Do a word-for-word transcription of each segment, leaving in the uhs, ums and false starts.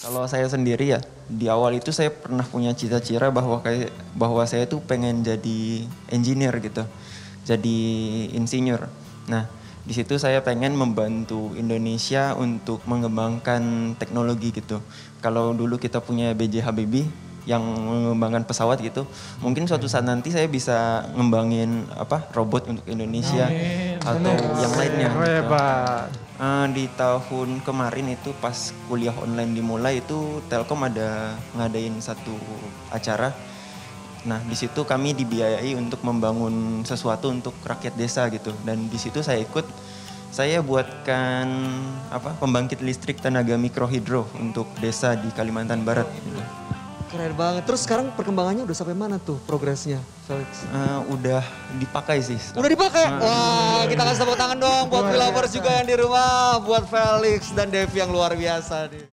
Kalau saya sendiri ya, di awal itu saya pernah punya cita-cita bahwa kayak bahwa saya tuh pengen jadi engineer gitu. Jadi insinyur. Nah, di situ saya pengen membantu Indonesia untuk mengembangkan teknologi gitu. Kalau dulu kita punya B J Habibie yang mengembangkan pesawat gitu, mungkin suatu saat nanti saya bisa ngembangin apa robot untuk Indonesia atau yang lainnya. Gitu. Uh, di tahun kemarin itu pas kuliah online dimulai itu Telkom ada ngadain satu acara. Nah di situ kami dibiayai untuk membangun sesuatu untuk rakyat desa gitu. Dan di situ saya ikut, saya buatkan apa pembangkit listrik tenaga mikrohidro untuk desa di Kalimantan Barat. Gitu. Keren banget. Terus sekarang perkembangannya udah sampai mana tuh progresnya, Felix? Uh, udah dipakai sih. Udah dipakai? Uh, Wah, kita kasih tepuk tangan dong buat Lovers juga yang di rumah, buat Felix dan Devi yang luar biasa nih.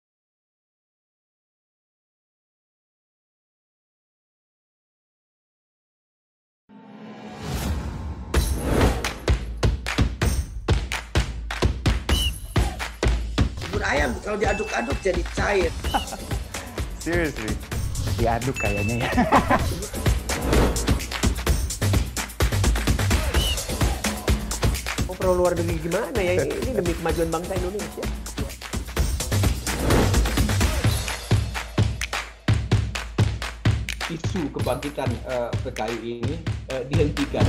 Bubur ayam kalau diaduk-aduk jadi cair. Seriously? Diaduk kayaknya ya. Oh, perlu luar negeri gimana ya? Ini demi kemajuan bangsa Indonesia. Isu kebangkitan uh, P K I ini uh, dihentikan.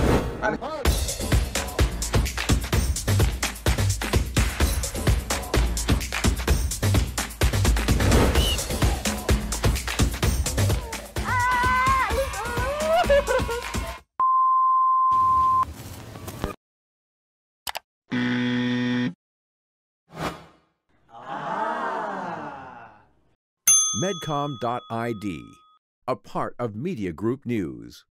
Medcom dot I D, a part of Media Group News.